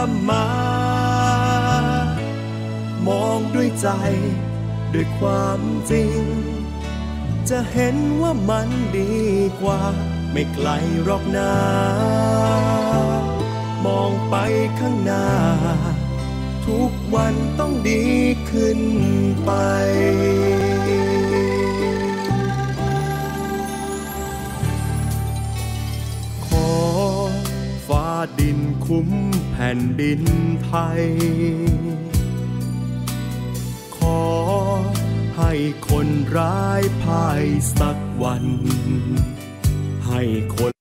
มามองด้วยใจด้วยความจริงจะเห็นว่ามันดีกว่าไม่ไกลหรอกนะ มองไปข้างหน้าทุกวันต้องดีขึ้นไปขอฟ้าดินคุ้มแผ่นดินไทยขอให้คนร้ายพ่ายสักวันให้คน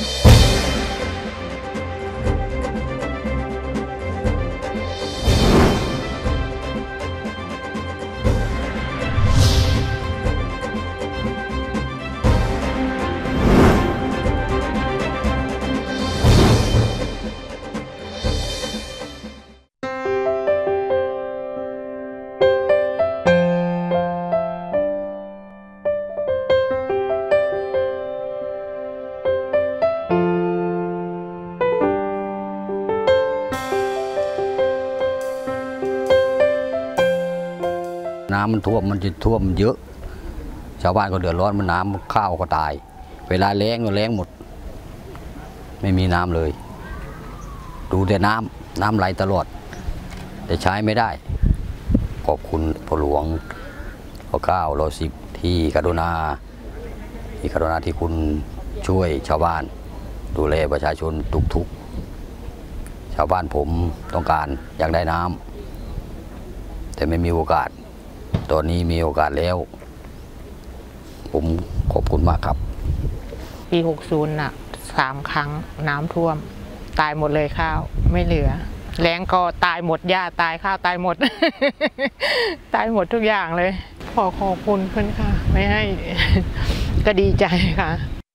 น้ำมันท่วมมันจะท่วมเยอะชาวบ้านก็เดือดร้อนมันน้ำข้าวก็ตายเวลาแล้งก็แล้งหมดไม่มีน้ำเลยดูแต่น้ำไหลตลอดแต่ใช้ไม่ได้ขอบคุณพ่อหลวงพ่อ910ที่กรุณาที่คุณช่วยชาวบ้านดูแลประชาชนทุกชาวบ้านผมต้องการอยากได้น้ำแต่ไม่มีโอกาสตอนนี้มีโอกาสแล้วผมขอบคุณมากครับปี60น่ะ3 ครั้งน้ำท่วมตายหมดเลยข้าวไม่เหลือแล้งก็ตายหมดหญ้าตายข้าวตายหมด ตายหมดทุกอย่างเลยขอบคุณเพื่อนค่ะไม่ให้ ก็ดีใจค่ะ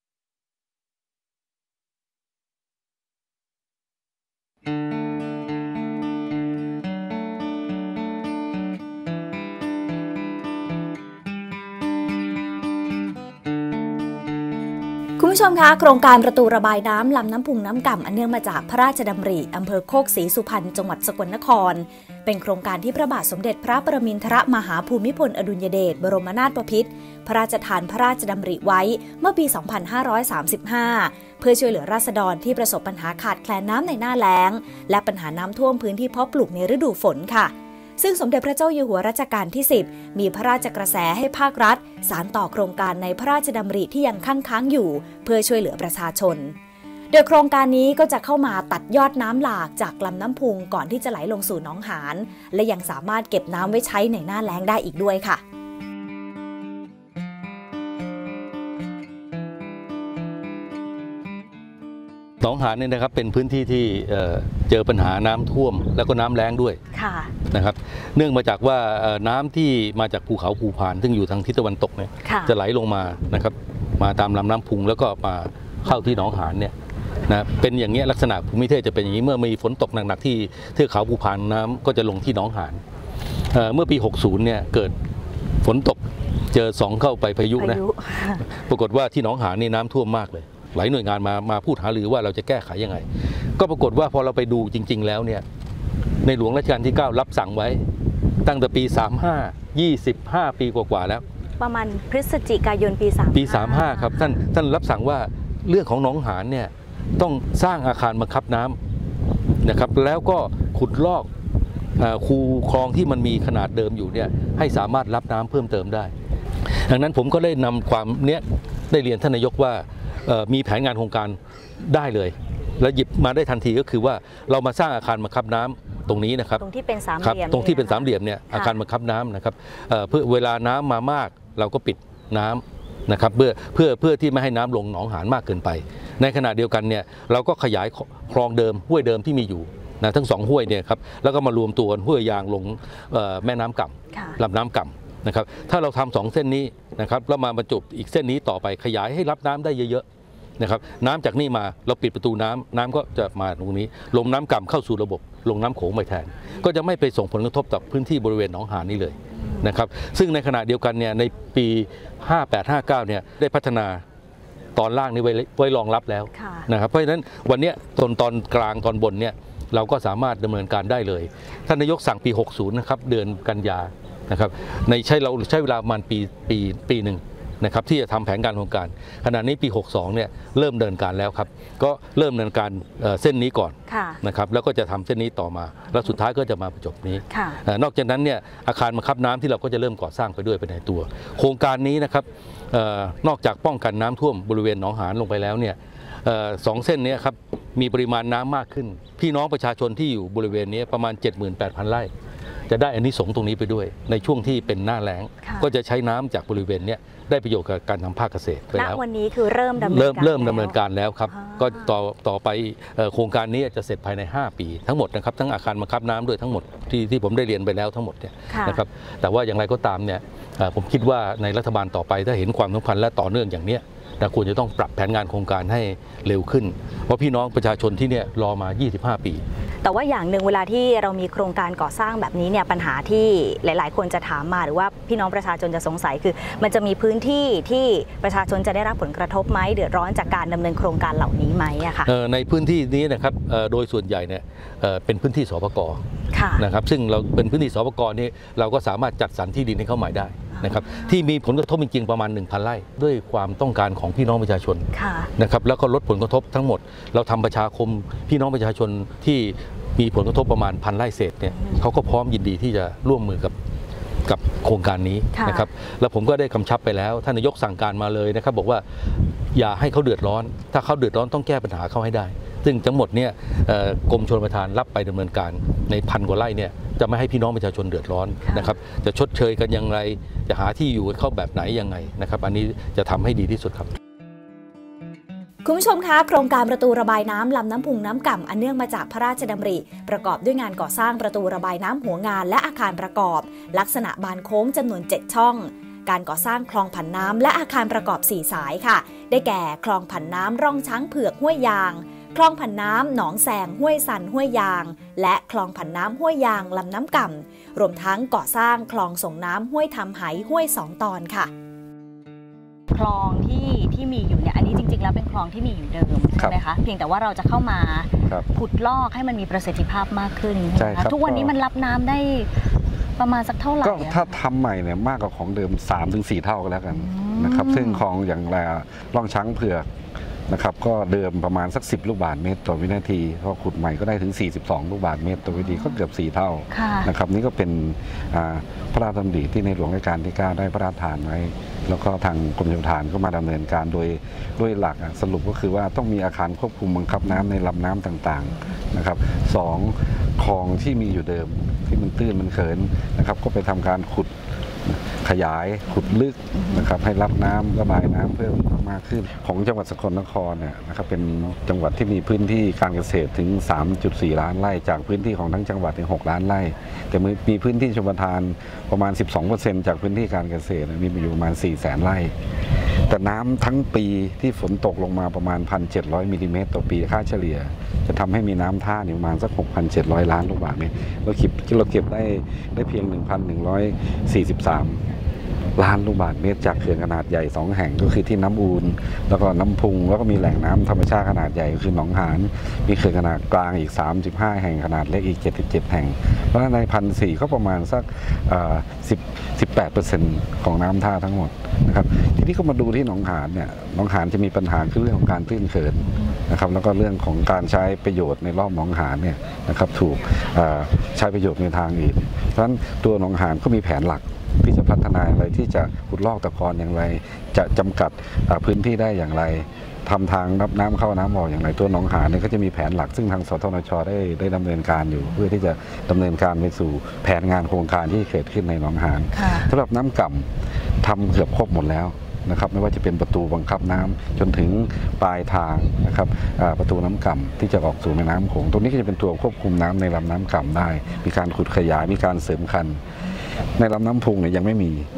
คุณผู้ชมคะโครงการประตูระบายน้ำลำน้ำพุงน้ำก่ำอันเนื่องมาจากพระราชดำริอำเภอโคกศรีสุพรรณจังหวัดสกลนครเป็นโครงการที่พระบาทสมเด็จพระปรมินทรมหาภูมิพลอดุลยเดชบรมนาถบพิตรพระราชทานพระราชดำริไว้เมื่อปี 2535 เพื่อช่วยเหลือราษฎรที่ประสบปัญหาขาดแคลนน้ำในหน้าแล้งและปัญหาน้ำท่วมพื้นที่เพาะปลูกในฤดูฝนค่ะซึ่งสมเด็จพระเจ้าอยู่หัวรัชกาลที่10มีพระราชกระแสให้ภาครัฐสานต่อโครงการในพระราชดำริที่ยังค้างอยู่เพื่อช่วยเหลือประชาชนโดยโครงการนี้ก็จะเข้ามาตัดยอดน้ำหลากจากลำน้ำพุงก่อนที่จะไหลลงสู่หนองหานและยังสามารถเก็บน้ำไว้ใช้ในหน้าแล้งได้อีกด้วยค่ะหนองหานเนี่ยนะครับเป็นพื้นที่ที่เจอปัญหาน้ำท่วมแล้วก็น้ำแล้งด้วยนะครับเนื่องมาจากว่าน้ำที่มาจากภูเขาภูพานซึ่งอยู่ทางทิศตะวันตกเนี่ยจะไหลลงมานะครับมาตามลำน้ำพุงแล้วก็มาเข้าที่หนองหานเนี่ยนะเป็นอย่างเงี้ยลักษณะภูมิประเทศจะเป็นอย่างนี้เมื่อมีฝนตกหนักๆที่เทือกเขาภูพานน้ำก็จะลงที่หนองหานเมื่อปี60เนี่ยเกิดฝนตกเจอ2เข้าไปพายุนะปรากฏว่าที่หนองหานนี่น้ำท่วมมากเลยหลายหน่วยงานมาพูดหารือว่าเราจะแก้ไขยังไงก็ปรากฏว่าพอเราไปดูจริงๆแล้วเนี่ยในหลวงรัชกาลที่9รับสั่งไว้ตั้งแต่ปี35 25 ปีกว่าๆแล้วประมาณพฤศจิกายนปี 35ครับท่านรับสั่งว่าเรื่องของหนองหานเนี่ยต้องสร้างอาคารบังคับน้ำนะครับแล้วก็ขุดลอกคูคลองที่มันมีขนาดเดิมอยู่เนี่ยให้สามารถรับน้ำเพิ่มเติมได้ดังนั้นผมก็ได้นำความเนี้ยได้เรียนท่านนายกว่ามีแผนงานโครงการได้เลยแล้วหยิบมาได้ทันทีก็คือว่าเรามาสร้างอาคารบังคับน้ำตรงนี้นะครับตรงที่เป็นสามเหลี่ยมตรงที่เป็นสามเหลี่ยมเนี่ยอาคารบังคับน้ำนะครับเพื่อเวลาน้ำมามากเราก็ปิดน้ำนะครับเพื่อที่ไม่ให้น้ำลงหนองหานมากเกินไปในขณะเดียวกันเนี่ยเราก็ขยายคลองเดิมห้วยเดิมที่มีอยู่นะทั้ง2ห้วยเนี่ยครับแล้วก็มารวมตัวห้วยยางลงแม่น้ำก่ำลำน้ำก่ำนะครับถ้าเราทำ2เส้นนี้นะครับแล้วมาบรรจุอีกเส้นนี้ต่อไปขยายให้รับน้ำได้เยอะๆนะครับน้ำจากนี่มาเราปิดประตูน้ำก็จะมาตรงนี้ลงน้ำก่ำเข้าสู่ระบบลงน้ำโขงไปแทนก็จะไม่ไปส่งผลกระทบต่อพื้นที่บริเวณหนองหานนี้เลยนะครับซึ่งในขณะเดียวกันเนี่ยในปี58-59เนี่ยได้พัฒนาตอนล่างนี้ไว้รองรับแล้วนะครับเพราะฉะนั้นวันนี้ตอนกลางตอนบนเนี่ยเราก็สามารถดำเนินการได้เลยท่านนายกสั่งปี 60 นะครับเดือนกันยานะครับเราใช้เวลาประมาณปีหนึ่งนะครับที่จะทำแผนการโครงการขณะนี้ปี 62 เนี่ยเริ่มเดินการแล้วครับก็เริ่มเดินการเส้นนี้ก่อนนะครับแล้วก็จะทำเส้นนี้ต่อมาแล้วสุดท้ายก็จะมาประจบนี้นอกจากนั้นเนี่ยอาคารบังคับน้ำที่เราก็จะเริ่มก่อสร้างไปด้วยเป็นในตัวโครงการนี้นะครับนอกจากป้องกันน้ำท่วมบริเวณหนองหานลงไปแล้วเนี่ย2 เส้นนี้ครับมีปริมาณน้ำมากขึ้นพี่น้องประชาชนที่อยู่บริเวณนี้ประมาณ 78,000 ไร่จะได้อานิสงส์ตรงนี้ไปด้วยในช่วงที่เป็นหน้าแล้งก็จะใช้น้ำจากบริเวณนี้ได้ประโยชน์กับการทำภาคเกษตรไปแล้ววันนี้คือเริ่มดำเนินการแล้วครับก็ต่อไปโครงการนี้จะเสร็จภายใน5 ปีทั้งหมดนะครับทั้งอาคารบังคับน้ำด้วยทั้งหมดที่ผมได้เรียนไปแล้วทั้งหมดเนี่ยนะครับแต่ว่าอย่างไรก็ตามเนี่ยผมคิดว่าในรัฐบาลต่อไปถ้าเห็นความสำคัญและต่อเนื่องอย่างนี้เราควรจะต้องปรับแผนงานโครงการให้เร็วขึ้นเพราะพี่น้องประชาชนที่เนี่ยรอมา25 ปีแต่ว่าอย่างหนึ่งเวลาที่เรามีโครงการก่อสร้างแบบนี้เนี่ยปัญหาที่หลายๆคนจะถามมาหรือว่าพี่น้องประชาชนจะสงสัยคือมันจะมีพื้นที่ที่ประชาชนจะได้รับผลกระทบไหมเดือดร้อนจากการดำเนินโครงการเหล่านี้ไหมอะค่ะในพื้นที่นี้นะครับโดยส่วนใหญ่เนี่ยเป็นพื้นที่สปก.นะครับซึ่งเราเป็นพื้นที่สปก.นี้เราก็สามารถจัดสรรที่ดินให้เข้าใหม่ได้นะครับที่มีผลกระทบจริงๆประมาณ 1,000 ไร่ด้วยความต้องการของพี่น้องประชาชนนะครับแล้วก็ลดผลกระทบทั้งหมดเราทำประชาคมพี่น้องประชาชนที่มีผลกระทบประมาณ 1,000 ไร่เศษเนี่ยเขาก็พร้อมยินดีที่จะร่วมมือกับโครงการนี้นะครับแล้วผมก็ได้กำชับไปแล้วท่านนายกสั่งการมาเลยนะครับบอกว่าอย่าให้เขาเดือดร้อนถ้าเขาเดือดร้อนต้องแก้ปัญหาเขาให้ได้ซึ่งทั้งหมดเนี่ยกรมชลประทานรับไปดำเนินการใน 1,000 กว่าไร่เนี่ยจะไม่ให้พี่น้องประชาชนเดือดร้อนนะครับจะชดเชยกันอย่างไรจะหาที่อยู่เข้าแบบไหนยังไงนะครับอันนี้จะทำให้ดีที่สุดครับคุณผู้ชมคะโครงการประตูระบายน้ำลำน้ำพุงน้ำก่ำอันเนื่องมาจากพระราชดำริประกอบด้วยงานก่อสร้างประตูระบายน้ำหัวงานและอาคารประกอบลักษณะบานโค้งจำนวน7 ช่องการก่อสร้างคลองผันน้ำและอาคารประกอบ4 สายค่ะได้แก่คลองผันน้ำร่องช้างเผือกห้วยยางคลองผันน้ำหนองแสงห้วยสันห้วยยางและคลองผันน้ำห้วยยางลำน้ำก่ำรวมทั้งก่อสร้างคลองส่งน้ำห้วยทำไหห้วย2 ตอนค่ะคลองที่มีอยู่เนี่ยอันนี้จริงๆแล้วเป็นคลองที่มีอยู่เดิมใช่ไหมคะเพียงแต่ว่าเราจะเข้ามาขุดลอกให้มันมีประสิทธิภาพมากขึ้นทุกวันนี้มันรับน้ำได้ประมาณสักเท่าไหร่ก็ถ้าทำใหม่เนี่ยมากกว่าของเดิม 3-4 เท่าก็แล้วกันนะครับซึ่งคลองอย่างร่องช้างเผือกนะครับก็เดิมประมาณสัก10 ลูกบาศก์เมตรต่อวินาทีพอขุดใหม่ก็ได้ถึง42 ลูกบาศก์เมตรต่อวินาทีก็เกือบ4 เท่านะครับนี่ก็เป็นพระราชดำริที่ในหลวงรัชกาลที่ 9ได้พระราชทานไว้แล้วก็ทางกรมชลประทานก็มาดำเนินการโดยหลักสรุปก็คือว่าต้องมีอาคารควบคุมบังคับน้ำในลำน้ำต่างๆนะครับ2คลองที่มีอยู่เดิมที่มันตื้นมันเขินนะครับก็ไปทำการขุดขยายขุดลึกนะครับให้รับน้ำระบายน้ำเพิ่มมากขึ้นของจังหวัดสกลนครเนี่ยนะครับเป็นจังหวัดที่มีพื้นที่การเกษตรถึง 3.4 ล้านไร่จากพื้นที่ของทั้งจังหวัดถึง6 ล้านไร่แต่มีพื้นที่ชลประทานประมาณ 12% จากพื้นที่การเกษตรมีอยู่ประมาณ 400,000 ไร่แต่น้ำทั้งปีที่ฝนตกลงมาประมาณ 1,700 มิลลิเมตรต่อปีค่าเฉลี่ยจะทำให้มีน้ำท่าประมาณสัก 6,700 ล้านลูกบาศก์เมตรเราเก็บได้เพียง 1,143 ล้านลูกบาศก์เมตรจากเขื่อนขนาดใหญ่2 แห่งก็คือที่น้ำอูลแล้วก็น้ำพุงแล้วก็มีแหล่งน้ำธรรมชาติขนาดใหญ่คือหนองหานมีเขื่อนขนาดกลางอีก35 แห่งขนาดเล็กอีก77 แห่งเพราะฉะนั้นใน 1,400 ก็ประมาณสัก18% ของน้ำท่าทั้งหมดนะครับทีนี้ก็มาดูที่หนองหานเนี่ยหนองหานจะมีปัญหาคือเรื่องของการตื้นเขินนะครับแล้วก็เรื่องของการใช้ประโยชน์ในรอบหนองหานเนี่ยนะครับถูกใช้ประโยชน์ในทางอื่นเพราะฉะนั้นตัวหนองหานก็มีแผนหลักที่จะพัฒนาอะไรที่จะขุดลอกตะกอนอย่างไรจะจำกัดพื้นที่ได้อย่างไรทำทางรับน้ำเข้าน้ำออกอย่างไรตัวหนองหานเนี่ยก็จะมีแผนหลักซึ่งทางสทนช.ได้ดำเนินการอยู่เพื่อที่จะดำเนินการไปสู่แผนงานโครงการที่เกิดขึ้นในหนองหานสำหรับน้ำก่ำทำเกือบครบหมดแล้วนะครับไม่ว่าจะเป็นประตูบังคับน้ำจนถึงปลายทางนะครับประตูน้ำก่ำที่จะออกสู่แม่น้ำโขงตรงนี้ก็จะเป็นตัวควบคุมน้ำในลำน้ำก่ำได้มีการขุดขยายมีการเสริมคันในลำน้ำพุงเนี่ยยังไม่มี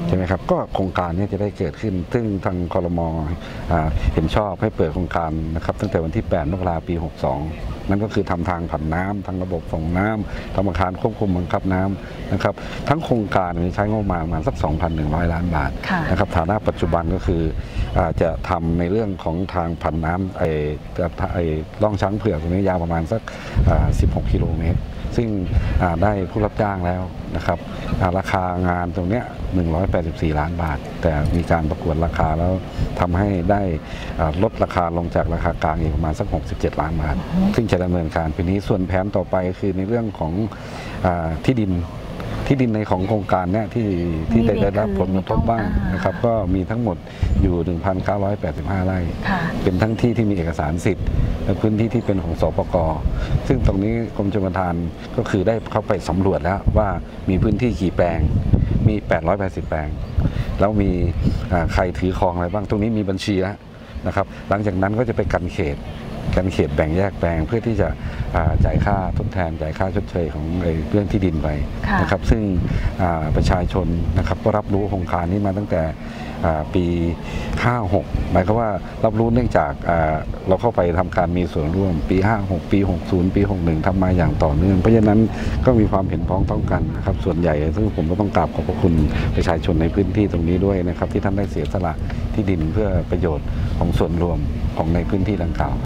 ใช่ไหมครับก็โครงการนี้จะได้เกิดขึ้นซึ่งทางครม.เห็นชอบให้เปิดโครงการนะครับตั้งแต่วันที่ 8 มกราคม ปี 62นั่นก็คือทำทางผ่านน้ำทางระบบส่งน้ำทำอาคารควบคุมบังคับน้ำนะครับทั้งโครงการใช้งบประมาณสัก 2,100 ล้านบาทนะครับฐานะปัจจุบันก็คือจะทำในเรื่องของทางผ่านน้ำล่องช้างเผือกตรงนี้ยาวประมาณสัก16 กิโลเมตรซึ่งได้ผู้รับจ้างแล้วนะครับราคางานตรงนี้184 ล้านบาทแต่มีการประกวดราคาแล้วทำให้ได้ลดราคาลงจากราคากลางอีกประมาณสัก67 ล้านบาทซึ่งจะดำเนินการปีนี้ส่วนแผนต่อไปคือในเรื่องของที่ดินในของโครงการเนี่ยที่ได้รับผลกระทบบ้างนะครับก็มีทั้งหมดอยู่ 1,985 ไร่เป็นทั้งที่มีเอกสารสิทธิ์และพื้นที่ที่เป็นของสปก.ซึ่งตรงนี้กรมชลประทานก็คือได้เข้าไปสำรวจแล้วว่ามีพื้นที่กี่แปลงมี880แปลงแล้วมีใครถือครองอะไรบ้างตรงนี้มีบัญชีแล้วนะครับหลังจากนั้นก็จะไปกันเขตแบ่งแยกแปลงเพื่อที่จะจ่ายค่าทดแทนจ่ายค่าชดเชยของเรื่องที่ดินไปนะครับซึ่งประชาชนนะครับก็รับรู้โครงการนี้มาตั้งแต่ปี 56หมายความว่ารับรู้เนื่องจากเราเข้าไปทำการมีส่วนร่วมปี 56 ปี 60 ปี 61ทำมาอย่างต่อเนื่องเพราะฉะนั้นก็มีความเห็นพ้องต้องกันนะครับส่วนใหญ่ซึ่งผมก็ต้องกราบขอบพระคุณประชาชนในพื้นที่ตรงนี้ด้วยนะครับที่ท่านได้เสียสละที่ดินเพื่อประโยชน์ของส่วนรวมของในพื้นที่ดังกล่าว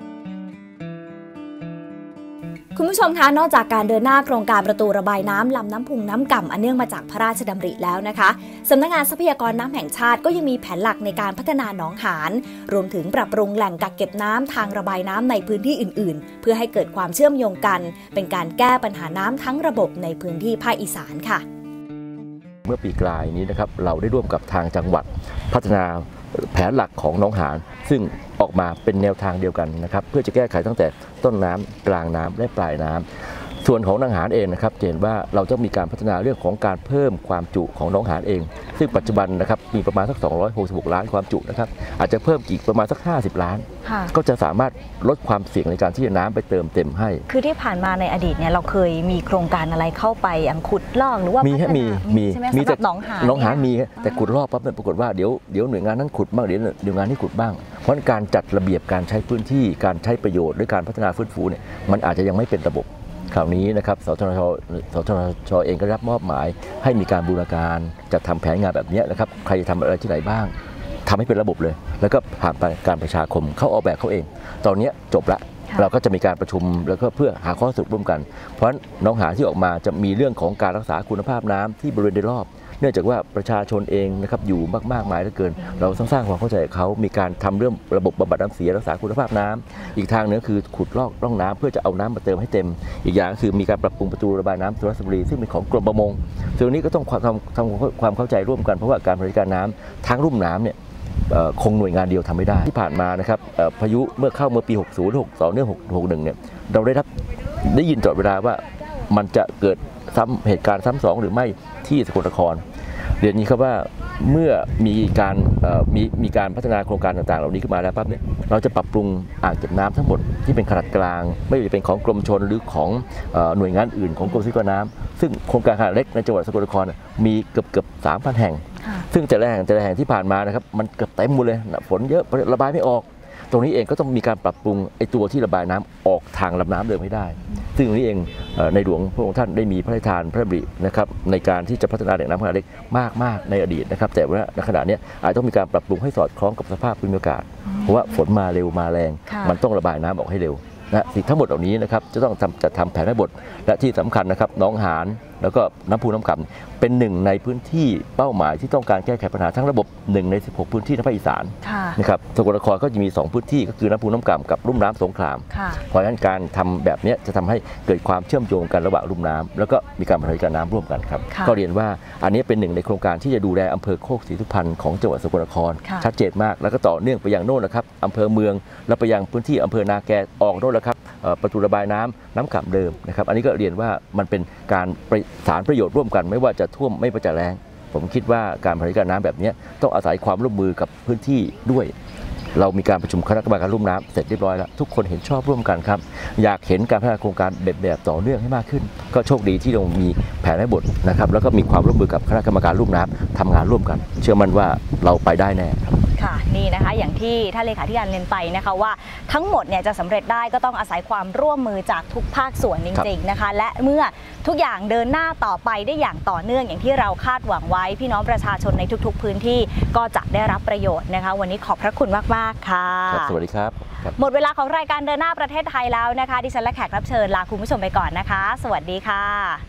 คุณผู้ชมคะนอกจากการเดินหน้าโครงการประตูระบายน้ำลำน้ำพุงน้ำก่ำอันเนื่องมาจากพระราชดำริแล้วนะคะสำนักงานทรัพยากรน้ำแห่งชาติก็ยังมีแผนหลักในการพัฒนาหนองหานรวมถึงปรับปรุงแหล่งกักเก็บน้ำทางระบายน้ำในพื้นที่อื่นๆเพื่อให้เกิดความเชื่อมโยงกันเป็นการแก้ปัญหาน้ำทั้งระบบในพื้นที่ภาคอีสานค่ะเมื่อปีกลายนี้นะครับเราได้ร่วมกับทางจังหวัดพัฒนาแผนหลักของหนองหานซึ่งออกมาเป็นแนวทางเดียวกันนะครับเพื่อจะแก้ไขตั้งแต่ต้นน้ำกลางน้ำและปลายน้ำส่วนของหนองหานเองนะครับเห็นว่าเราจะมีการพัฒนาเรื่องของการเพิ่มความจุของหนองหานเองซึ่งปัจจุบันนะครับมีประมาณสัก266ล้านความจุนะครับอาจจะเพิ่มอีกประมาณสัก50ล้านก็จะสามารถลดความเสี่ยงในการที่จะน้ำไปเติมเต็มให้คือที่ผ่านมาในอดีตเนี่ยเราเคยมีโครงการอะไรเข้าไปอย่างขุดลอกหรือว่ามีแต่หนองหานมีแต่ขุดลอกปั๊บเนี่ยปรากฏว่าเดี๋ยวหน่วยงานนั้นขุดบ้างเดี๋ยวหน่วยงานนี้ขุดบ้างเพราะการจัดระเบียบการใช้พื้นที่การใช้ประโยชน์หรือการพัฒนาฟื้นฟูเนี่ยมันอาจจะยังไม่เป็นระบบคราวนี้นะครับสทช.เองก็รับมอบหมายให้มีการบูรณาการจัดทำแผนงานแบบนี้นะครับใครจะทำอะไรที่ไหนบ้างทำให้เป็นระบบเลยแล้วก็ผ่านการประชาคมเขาออกแบบเขาเองตอนนี้จบละเราก็จะมีการประชุมแล้วก็เพื่อหาข้อสรุปร่วมกันเพราะหนองหานที่ออกมาจะมีเรื่องของการรักษาคุณภาพน้ำที่บริเวณโดยรอบเนื่องจากว่าประชาชนเองนะครับอยู่มากมายเหลือเกินเราต้องสร้างความเข้าใจกับเขามีการทำเรื่องระบบบำบัดน้ำเสียรักษาคุณภาพน้ำอีกทางนึงคือขุดลอกร่องน้ำเพื่อจะเอาน้ำมาเติมให้เต็มอีกอย่างคือมีการปรับปรุงประตูระบายน้ำสุราษฎร์ธานีซึ่งเป็นของกรมประมงส่วนนี้ก็ต้องทำความเข้าใจร่วมกันเพราะว่าการบริการน้ำทั้งรุ่มน้ำเนี่ยคงหน่วยงานเดียวทำไม่ได้ที่ผ่านมานะครับพายุเมื่อปี 60 62เนี่ย61เนี่ยเราได้ยินตลอดเวลาว่ามันจะเกิดเหตุการณ์ซ้ำสองหรือไม่ที่สกลนครเรียนนี้ครับว่าเมื่อมีการพัฒนาโครงการต่างๆเหล่านี้ขึ้นมาแล้วปั๊บเนี่ยเราจะปรับปรุงอ่างเก็บน้ำทั้งหมดที่เป็นขนาดกลางไม่ว่าจะเป็นของกรมชลหรือของหน่วยงานอื่นของกรมทรัพยากรน้ำซึ่งโครงการขนาดเล็กในจังหวัดสกลนครมีเกือบ 3,000 แห่งซึ่งแต่ละแห่งที่ผ่านมานะครับมันเกือบเต็มหมดเลยฝนเยอะระบายไม่ออกตรงนี้เองก็ต้องมีการปรับปรุงไอ้ตัวที่ระบายน้ำออกทางลำน้ำเดิมให้ได้ซึ่งตรงนี้เองในหลวงพระองค์ท่านได้มีพระราชทานพระดำรินะครับในการที่จะพัฒนาแหล่งน้ำขนาดเล็กมากในอดีตนะครับแต่ว่าในขณะนี้อาจต้องมีการปรับปรุงให้สอดคล้องกับสภาพภูมิอากาศเพราะว่าฝนมาเร็วมาแรงมันต้องระบายน้ำออกให้เร็วนะสิ่งทั้งหมดเหล่านี้นะครับจะต้องจัดทำแผนแม่บทและที่สำคัญนะครับหนองหานแล้วก็น้ำพุน้ำก่ำเป็นหนึ่งในพื้นที่เป้าหมายที่ต้องการแก้ไขปัญหาทั้งระบบ1ใน16พื้นที่ในภาคอีสานนะครับสกลนครก็จะมี2พื้นที่ก็คือน้ำพุน้ำก่ำกับลุ่มน้ำสงขลามเพราะฉะนั้นการทำแบบนี้จะทำให้เกิดความเชื่อมโยงกันระหว่างลุ่มน้ำแล้วก็มีการบริหารน้ำร่วมกันครับก็เรียนว่าอันนี้เป็นหนึ่งในโครงการที่จะดูแลอำเภอโคกศรีสุพรรณของจังหวัดสกลนครชัดเจนมากแล้วก็ต่อเนื่องไปยังโน่นนะครับอำเภอเมืองและไปยังพื้นที่อำเภอนาแกออกโน่นแล้วครับประตูระบายน้ำก่ำเดิมนะครับอันนี้ก็เรียนว่ามันเป็นการสารประโยชน์ร่วมกันไม่ว่าจะท่วมไม่ว่าจะแล้งผมคิดว่าการบริหารน้ำแบบนี้ต้องอาศัยความร่วมมือกับพื้นที่ด้วยเรามีการประชุมคณะกรรมการลุ่มน้ำเสร็จเรียบร้อยแล้วทุกคนเห็นชอบร่วมกันครับอยากเห็นการพัฒนาโครงการแบบต่อเนื่องให้มากขึ้นก็โชคดีที่เรามีแผนให้บทนะครับแล้วก็มีความร่วมมือกับคณะกรรมการลุ่มน้ำทำงานร่วมกันเชื่อมั่นว่าเราไปได้แน่ครับค่ะนี่นะคะอย่างที่ท่านเลขาธิการเรียนไปนะคะว่าทั้งหมดเนี่ยจะสำเร็จได้ก็ต้องอาศัยความร่วมมือจากทุกภาคส่วนจริงๆนะคะและเมื่อทุกอย่างเดินหน้าต่อไปได้อย่างต่อเนื่องอย่างที่เราคาดหวังไว้พี่น้องประชาชนในทุกๆพื้นที่ก็จะได้รับประโยชน์นะคะวันนี้ขอบพระคุณมากๆค่ะสวัสดีครับหมดเวลาของรายการเดินหน้าประเทศไทยแล้วนะคะดิฉันและแขกรับเชิญลาคุณผู้ชมไปก่อนนะคะสวัสดีค่ะ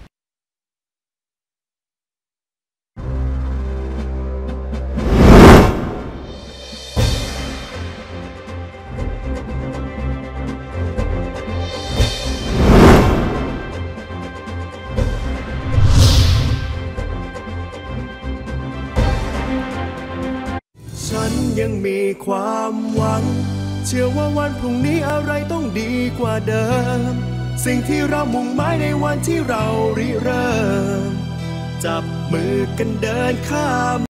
ฉันยังมีความหวังเชื่อว่าวันพรุ่งนี้อะไรต้องดีกว่าเดิมสิ่งที่เรามุ่งหมายในวันที่เราริเริ่มจับมือกันเดินข้าม